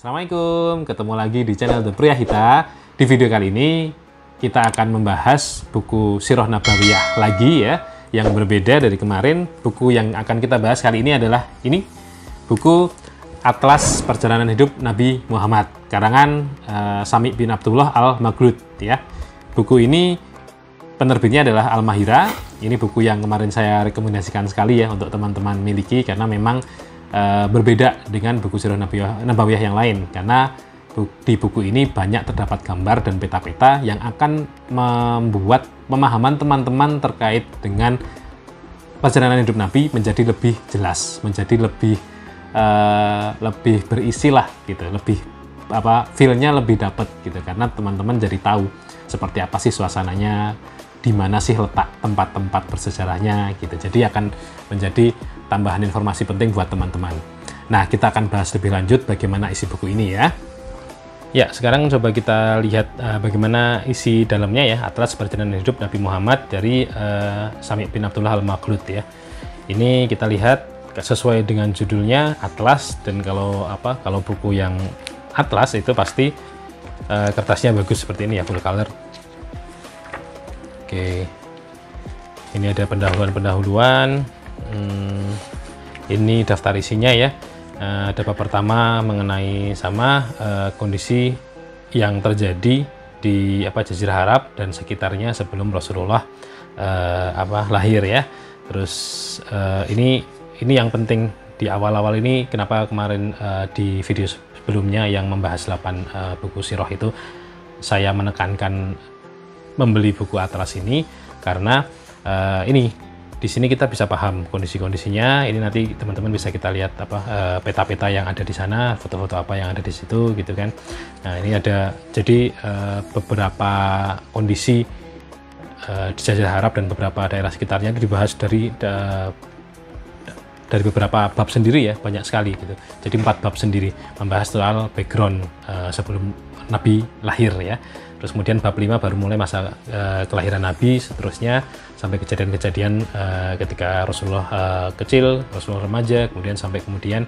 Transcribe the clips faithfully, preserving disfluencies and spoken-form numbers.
Assalamualaikum, ketemu lagi di channel The Priyahita. Di video kali ini kita akan membahas buku Sirah Nabawiyah lagi ya, yang berbeda dari kemarin. Buku yang akan kita bahas kali ini adalah ini, buku Atlas Perjalanan Hidup Nabi Muhammad, karangan uh, Sami bin Abdullah Al-Maghlud ya. Buku ini penerbitnya adalah Al-Mahira. Ini buku yang kemarin saya rekomendasikan sekali ya untuk teman-teman miliki, karena memang Uh, berbeda dengan buku Sirah Nabawiyah yang lain, karena bu di buku ini banyak terdapat gambar dan peta-peta yang akan membuat pemahaman teman-teman terkait dengan perjalanan hidup Nabi menjadi lebih jelas, menjadi lebih uh, lebih berisi lah gitu, lebih apa feel-nya lebih dapat gitu, karena teman-teman jadi tahu seperti apa sih suasananya, di mana sih letak tempat-tempat bersejarahnya gitu. Jadi akan menjadi tambahan informasi penting buat teman-teman. Nah, kita akan bahas lebih lanjut bagaimana isi buku ini ya. Ya, sekarang coba kita lihat uh, bagaimana isi dalamnya ya, Atlas Perjalanan Hidup Nabi Muhammad dari uh, Sami bin Abdullah Al-Maghlud ya. Ini kita lihat sesuai dengan judulnya Atlas, dan kalau apa kalau buku yang Atlas itu pasti uh, kertasnya bagus seperti ini ya, full color. Oke, ini ada pendahuluan-pendahuluan. Hmm, ini daftar isinya ya. Uh, ada bab pertama mengenai sama uh, kondisi yang terjadi di apa Jazirah Arab dan sekitarnya sebelum Rasulullah uh, apa lahir ya. Terus uh, ini ini yang penting di awal-awal ini. Kenapa kemarin uh, di video sebelumnya yang membahas delapan uh, buku sirah itu saya menekankan membeli buku Atlas ini, karena uh, ini di sini kita bisa paham kondisi-kondisinya. Ini nanti teman-teman bisa kita lihat apa peta-peta uh, yang ada di sana, foto-foto apa yang ada di situ gitu kan. Nah, ini ada jadi uh, beberapa kondisi uh, di Jazirah Arab dan beberapa daerah sekitarnya itu dibahas dari uh, dari beberapa bab sendiri ya, banyak sekali gitu. Jadi empat bab sendiri membahas soal background uh, sebelum Nabi lahir ya. Terus kemudian bab lima baru mulai masa uh, kelahiran Nabi, seterusnya sampai kejadian-kejadian uh, ketika Rasulullah uh, kecil, Rasulullah remaja, kemudian sampai kemudian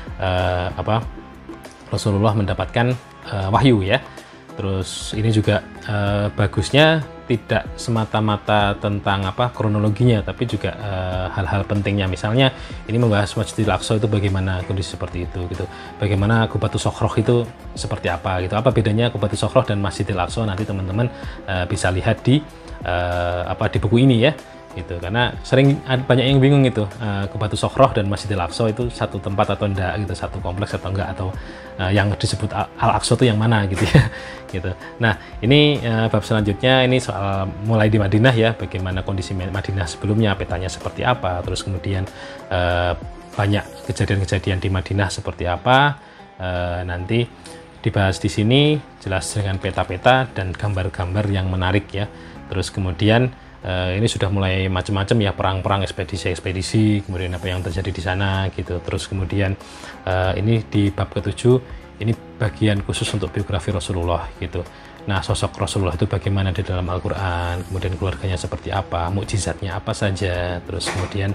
uh, apa Rasulullah mendapatkan uh, wahyu ya. Terus ini juga uh, bagusnya tidak semata-mata tentang apa kronologinya, tapi juga hal-hal uh, pentingnya. Misalnya ini membahas Masjidil Aqsa itu bagaimana kondisi seperti itu gitu. Bagaimana Qubatus Sokhroh itu seperti apa gitu. Apa bedanya Qubatus Sokhroh dan Masjidil Aqsa, nanti teman-teman uh, bisa lihat di uh, apa di buku ini ya. Gitu, karena sering ada banyak yang bingung itu uh, Qubatus Sokhroh dan Masjidil Aqsa itu satu tempat atau enggak gitu, satu kompleks atau enggak, atau uh, yang disebut Al-Aqsa itu yang mana gitu ya. Gitu. Nah, ini uh, bab selanjutnya ini soal mulai di Madinah ya, bagaimana kondisi Madinah sebelumnya, petanya seperti apa, terus kemudian uh, banyak kejadian-kejadian di Madinah seperti apa, uh, nanti dibahas di sini jelas dengan peta-peta dan gambar-gambar yang menarik ya. Terus kemudian Uh, ini sudah mulai macam-macam ya, perang-perang, ekspedisi-ekspedisi, kemudian apa yang terjadi di sana gitu. Terus kemudian uh, ini di bab ketujuh, ini bagian khusus untuk biografi Rasulullah gitu. Nah, sosok Rasulullah itu bagaimana di dalam Al-Quran, kemudian keluarganya seperti apa, mukjizatnya apa saja, terus kemudian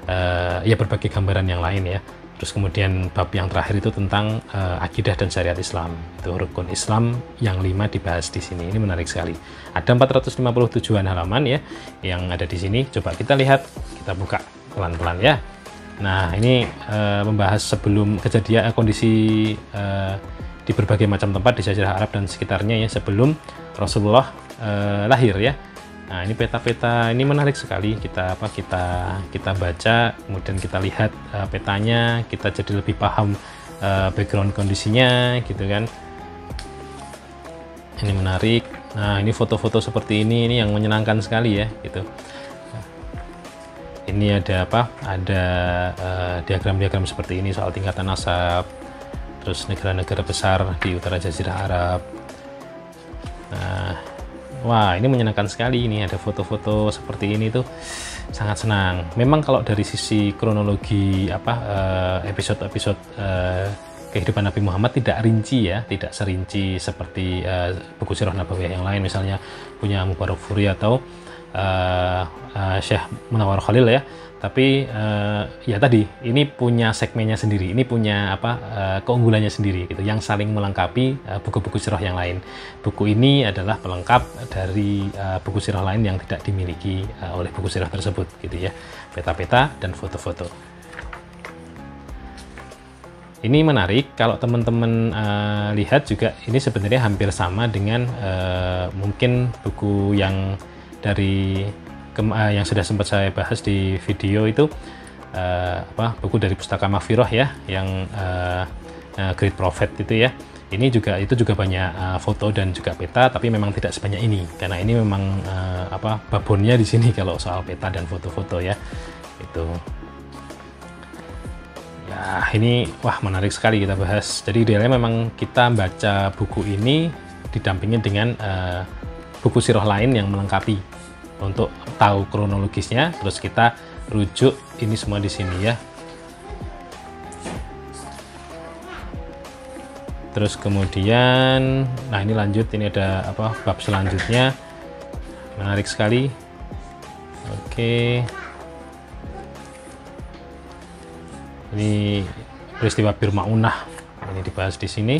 uh, ya berbagai gambaran yang lain ya. Terus kemudian bab yang terakhir itu tentang uh, akidah dan syariat Islam. Itu rukun Islam yang lima dibahas di sini. Ini menarik sekali. Ada empat ratus lima puluh tujuan halaman ya yang ada di sini. Coba kita lihat, kita buka pelan-pelan ya. Nah, ini uh, membahas sebelum kejadian uh, kondisi uh, di berbagai macam tempat di Jazirah Arab dan sekitarnya ya sebelum Rasulullah uh, lahir ya. Nah, ini peta-peta ini menarik sekali, kita apa kita kita baca, kemudian kita lihat uh, petanya, kita jadi lebih paham uh, background kondisinya gitu kan. Ini menarik. Nah, ini foto-foto seperti ini ini yang menyenangkan sekali ya gitu. Ini ada apa? Ada diagram-diagram uh, seperti ini soal tingkatan nasab, terus negara-negara besar di utara Jazirah Arab. Nah, wah, ini menyenangkan sekali. Ini ada foto-foto seperti ini tuh sangat senang. Memang kalau dari sisi kronologi apa episode-episode uh, kehidupan Nabi Muhammad tidak rinci ya, tidak serinci seperti uh, buku Sirah Nabawiyah yang lain, misalnya punya Mubarakfuri atau uh, uh, Syekh Munawwar Khalil ya. Tapi uh, ya tadi ini punya segmennya sendiri, ini punya apa uh, keunggulannya sendiri gitu, yang saling melengkapi buku-buku uh, sirah yang lain. Buku ini adalah pelengkap dari uh, buku sirah lain yang tidak dimiliki uh, oleh buku sirah tersebut gitu ya, peta-peta dan foto-foto. Ini menarik kalau teman-teman uh, lihat juga, ini sebenarnya hampir sama dengan uh, mungkin buku yang dari Uh, yang sudah sempat saya bahas di video itu, uh, apa buku dari Pustaka Maghfirah ya, yang uh, uh, Great Prophet itu ya. Ini juga itu juga banyak uh, foto dan juga peta, tapi memang tidak sebanyak ini karena ini memang uh, apa babonnya di sini kalau soal peta dan foto-foto ya. Itu ya, ini wah menarik sekali kita bahas. Jadi idealnya memang kita baca buku ini didampingi dengan uh, buku sirah lain yang melengkapi untuk tahu kronologisnya, terus kita rujuk ini semua di sini ya. Terus kemudian, nah ini lanjut, ini ada apa bab selanjutnya, menarik sekali. Oke, ini peristiwa Bir Maunah, ini dibahas di sini.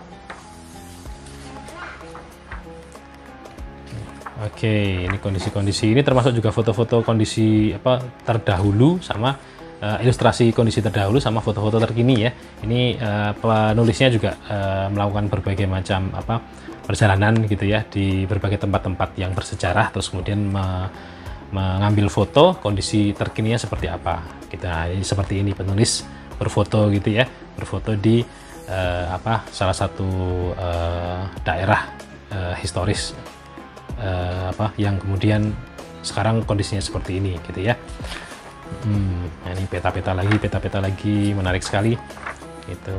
Oke, ini kondisi-kondisi ini termasuk juga foto-foto kondisi apa terdahulu sama uh, ilustrasi kondisi terdahulu sama foto-foto terkini ya. Ini uh, penulisnya juga uh, melakukan berbagai macam apa perjalanan gitu ya di berbagai tempat-tempat yang bersejarah, terus kemudian me mengambil foto kondisi terkininya seperti apa. Kita ini seperti ini penulis berfoto gitu ya, berfoto di uh, apa salah satu uh, daerah uh, historis. Uh, apa yang kemudian sekarang kondisinya seperti ini gitu ya. Hmm, nah ini peta-peta lagi, peta-peta lagi, menarik sekali gitu.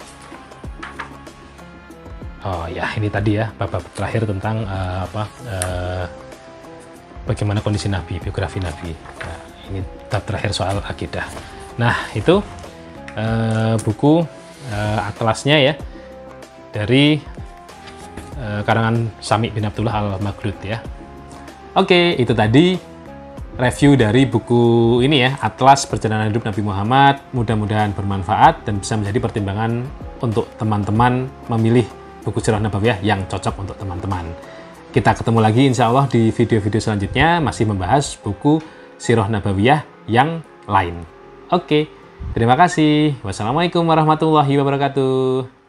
Oh ya, ini tadi ya bab terakhir tentang uh, apa uh, bagaimana kondisi Nabi, biografi Nabi. Nah, ini bab terakhir soal akidah. Nah itu uh, buku uh, atlasnya ya dari karangan Sami bin Abdullah Al-Maghlud ya. Oke, itu tadi review dari buku ini ya, Atlas Perjalanan Hidup Nabi Muhammad. Mudah-mudahan bermanfaat dan bisa menjadi pertimbangan untuk teman-teman memilih buku sirah nabawiyah yang cocok untuk teman-teman. Kita ketemu lagi insya Allah di video-video selanjutnya, masih membahas buku sirah nabawiyah yang lain. Oke, terima kasih. Wassalamualaikum warahmatullahi wabarakatuh.